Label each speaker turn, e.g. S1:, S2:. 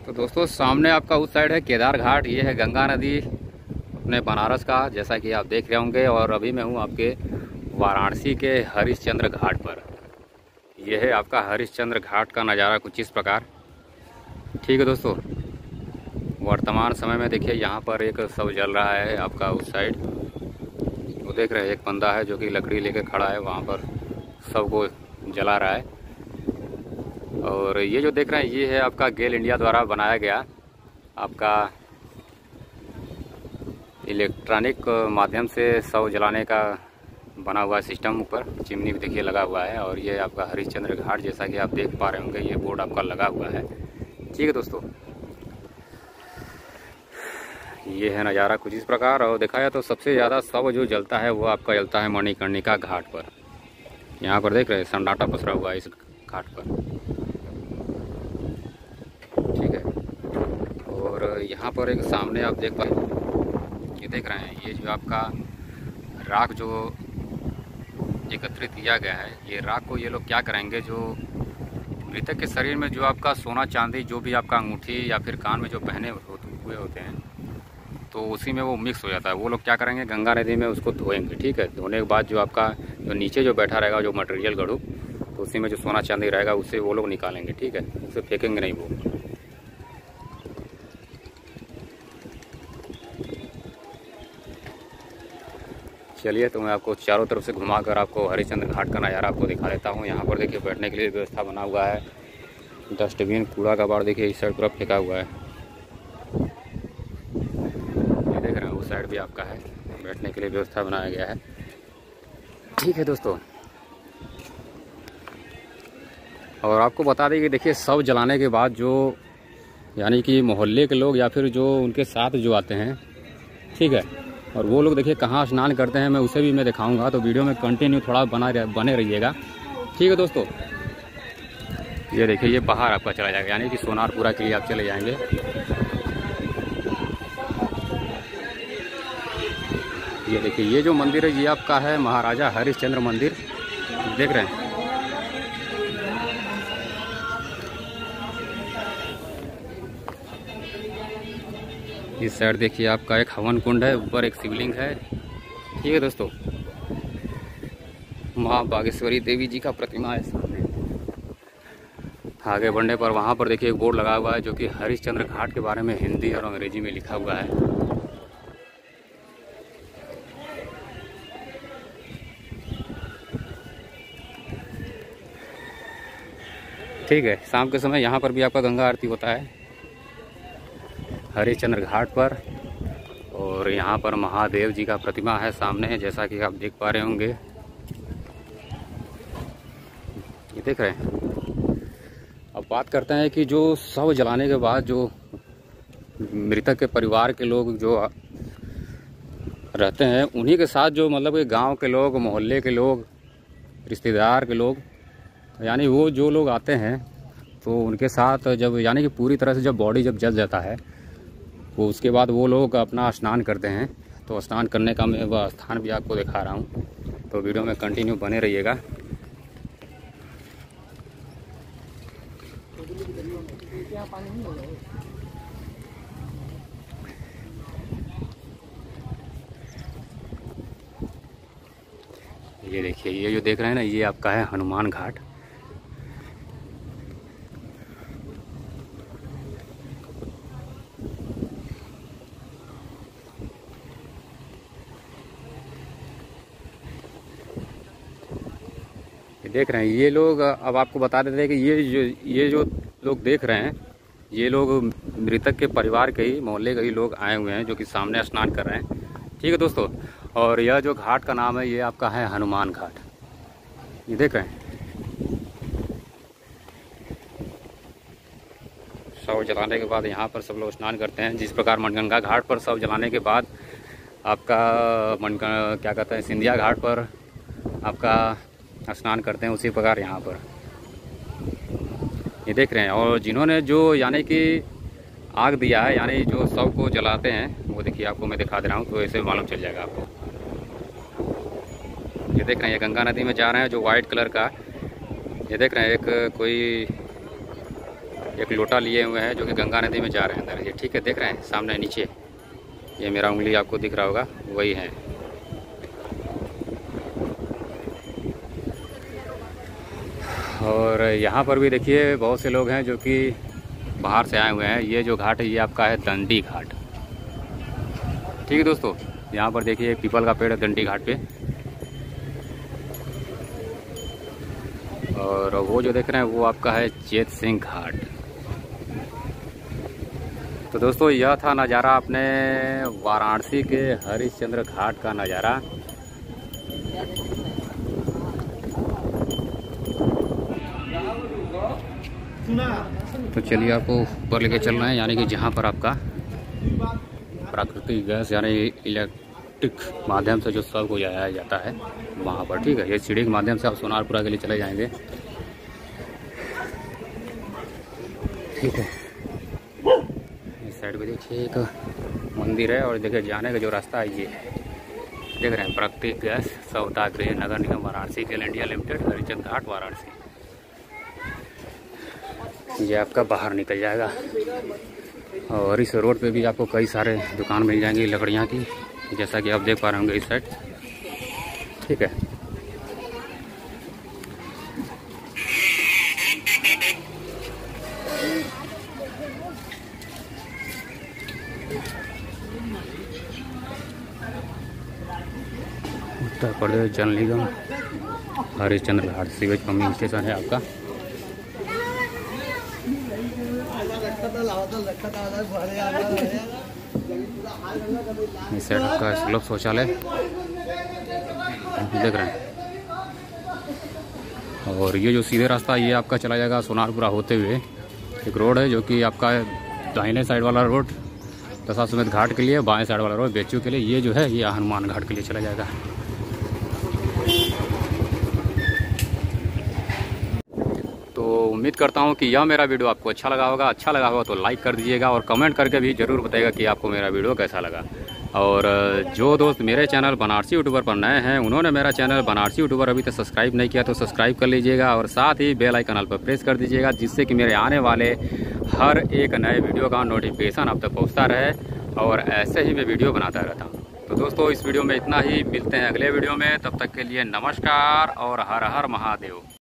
S1: तो दोस्तों सामने आपका उस साइड है केदार घाट, ये है गंगा नदी अपने बनारस का, जैसा कि आप देख रहे होंगे। और अभी मैं हूँ आपके वाराणसी के हरिश्चंद्र घाट पर। यह है आपका हरिश्चंद्र घाट का नज़ारा कुछ इस प्रकार। ठीक है दोस्तों, वर्तमान समय में देखिए यहाँ पर एक शव जल रहा है आपका उस साइड। वो देख रहे हैं एक बंदा है जो कि लकड़ी लेके खड़ा है, वहाँ पर शव को जला रहा है। और ये जो देख रहे हैं ये है आपका गेल इंडिया द्वारा बनाया गया आपका इलेक्ट्रॉनिक माध्यम से शव जलाने का बना हुआ सिस्टम। ऊपर चिमनी भी देखिए लगा हुआ है। और ये आपका हरिश्चंद्र घाट, जैसा कि आप देख पा रहे होंगे, ये बोर्ड आपका लगा हुआ है। ठीक है दोस्तों, ये है नज़ारा कुछ इस प्रकार। और देखा जाए तो सबसे ज़्यादा शव जो जलता है वो आपका जलता है मणिकर्णिका घाट पर। यहाँ पर देख रहे हैं सन्नाटा पसरा हुआ है इस घाट पर। ठीक है, और यहाँ पर एक सामने आप देख पाए, ये देख रहे हैं ये जो आपका राख जो एकत्रित किया गया है, ये राख को ये लोग क्या करेंगे, जो मृतक के शरीर में जो आपका सोना चांदी जो भी आपका अंगूठी या फिर कान में जो पहने हुए होते हैं, तो उसी में वो मिक्स हो जाता है। वो लोग क्या करेंगे, गंगा नदी में उसको धोएंगे। ठीक है, धोने के बाद जो आपका जो नीचे जो बैठा रहेगा जो मटेरियल गढ़ू, तो उसी में जो सोना चांदी रहेगा उससे वो लोग निकालेंगे। ठीक है, उसे फेंकेंगे नहीं वो। चलिए तो मैं आपको चारों तरफ से घुमाकर आपको हरिश्चंद्र घाट का नज़ारा आपको दिखा देता हूँ। यहाँ पर देखिए बैठने के लिए व्यवस्था बना हुआ है। डस्टबिन कूड़ा कबाड़ देखिए इस साइड तरफ फेंका हुआ है। ये देख रहे हैं उस साइड भी आपका है, बैठने के लिए व्यवस्था बनाया गया है। ठीक है दोस्तों, और आपको बता दें कि देखिए शव जलाने के बाद जो यानी कि मोहल्ले के लोग या फिर जो उनके साथ जो आते हैं, ठीक है, और वो लोग देखिए कहाँ स्नान करते हैं, मैं उसे भी मैं दिखाऊंगा। तो वीडियो में कंटिन्यू थोड़ा बने रहिएगा। ठीक है दोस्तों, ये देखिए ये बाहर आपका चला जाएगा, यानी कि सोनारपुरा के लिए आप चले जाएंगे। ये देखिए ये जो मंदिर है ये आपका है महाराजा हरिश्चंद्र मंदिर, देख रहे हैं। इस साइड देखिए आपका एक हवन कुंड है, ऊपर एक शिवलिंग है। ठीक है दोस्तों, माँ बागेश्वरी देवी जी का प्रतिमा है सामने। आगे बढ़ने पर वहाँ पर देखिए एक बोर्ड लगा हुआ है जो कि हरिश्चंद्र घाट के बारे में हिंदी और अंग्रेजी में लिखा हुआ है। ठीक है, शाम के समय यहाँ पर भी आपका गंगा आरती होता है हरिश्चंद्र घाट पर। और यहाँ पर महादेव जी का प्रतिमा है सामने, जैसा कि आप देख पा रहे होंगे। ये देख रहे हैं। अब बात करते हैं कि जो शव जलाने के बाद जो मृतक के परिवार के लोग जो रहते हैं, उन्हीं के साथ जो मतलब कि गांव के लोग, मोहल्ले के लोग, रिश्तेदार के लोग, यानी वो जो लोग आते हैं, तो उनके साथ जब यानी कि पूरी तरह से जब बॉडी जब जल जाता है, वो उसके बाद वो लोग अपना स्नान करते हैं। तो स्नान करने का मैं वह स्थान भी आपको दिखा रहा हूँ, तो वीडियो में कंटिन्यू बने रहिएगा। ये देखिए ये जो देख रहे हैं ना, ये आपका है हनुमान घाट। देख रहे हैं ये लोग, अब आपको बता देते हैं कि ये जो लोग देख रहे हैं, ये लोग मृतक के परिवार के ही, मोहल्ले के ही लोग आए हुए हैं जो कि सामने स्नान कर रहे हैं। ठीक है दोस्तों, और यह जो घाट का नाम है ये आपका है हनुमान घाट। ये देख रहे हैं शव जलाने के बाद यहाँ पर सब लोग स्नान करते हैं। जिस प्रकार मनगंगा घाट पर शव जलाने के बाद आपका क्या कहते हैं, सिंधिया घाट पर आपका स्नान करते हैं, उसी प्रकार यहाँ पर ये देख रहे हैं। और जिन्होंने जो यानी कि आग दिया है, यानी जो शव को जलाते हैं, वो देखिए आपको मैं दिखा दे रहा हूँ, तो ऐसे मालूम चल जाएगा आपको। ये देख रहे हैं ये गंगा नदी में जा रहे हैं जो वाइट कलर का, ये देख रहे हैं एक कोई एक लोटा लिए हुए हैं जो कि गंगा नदी में जा रहे हैं अंदर। ये ठीक है, देख रहे हैं सामने नीचे, ये मेरा उंगली आपको दिख रहा होगा, वही है। और यहाँ पर भी देखिए बहुत से लोग हैं जो कि बाहर से आए हुए हैं। ये जो घाट है ये आपका है दंडी घाट। ठीक है दोस्तों, यहाँ पर देखिए पीपल का पेड़ है दंडी घाट पे। और वो जो देख रहे हैं वो आपका है चेत सिंह घाट। तो दोस्तों यह था नज़ारा अपने वाराणसी के हरिश्चंद्र घाट का नज़ारा। तो चलिए आपको ऊपर लेके चल रहे हैं, यानी कि जहाँ पर आपका प्राकृतिक गैस यानी इलेक्ट्रिक माध्यम से जो सबको जाया जाता है वहाँ पर। ठीक है, ये सीढ़ी के माध्यम से आप सोनारपुरा के लिए चले जाएंगे। ठीक है, इस साइड पे देखिए एक मंदिर है और देखिए जाने का जो रास्ता है ये है, देख रहे हैं प्राकृतिक गैस सौदागृह नगर निगम वाराणसी तेल इंडिया लिमिटेड, हरिश्चंद्र घाट वाराणसी। ये आपका बाहर निकल जाएगा और इस रोड पे भी आपको कई सारे दुकान मिल जाएंगी लकड़ियाँ की, जैसा कि आप देख पा रहे होंगे इस साइड। ठीक है, Uttar Pradesh Jal Nigam Harishchandra Ghat sewage pumping station है आपका। इस साइड आपका सुलभ शौचालय देख रहे हैं। और ये जो सीधे रास्ता ये आपका चला जाएगा सोनारपुरा होते हुए। एक रोड है जो कि आपका दाहिने साइड वाला रोड दशाश्वमेध घाट के लिए, बाएं साइड वाला रोड बेचू के लिए, ये जो है ये हनुमान घाट के लिए चला जाएगा। तो उम्मीद करता हूँ कि यह मेरा वीडियो आपको अच्छा लगा होगा। अच्छा लगा होगा तो लाइक कर दीजिएगा और कमेंट करके भी ज़रूर बताइएगा कि आपको मेरा वीडियो कैसा लगा। और जो दोस्त मेरे चैनल बनारसी यूट्यूबर पर नए हैं, उन्होंने मेरा चैनल बनारसी यूट्यूबर अभी तक सब्सक्राइब नहीं किया तो सब्सक्राइब कर लीजिएगा और साथ ही बेल आइकन पर प्रेस कर दीजिएगा, जिससे कि मेरे आने वाले हर एक नए वीडियो का नोटिफिकेशन आप तक पहुँचता रहे और ऐसे ही मैं वीडियो बनाता रहता हूँ। तो दोस्तों इस वीडियो में इतना ही, मिलते हैं अगले वीडियो में, तब तक के लिए नमस्कार और हर हर महादेव।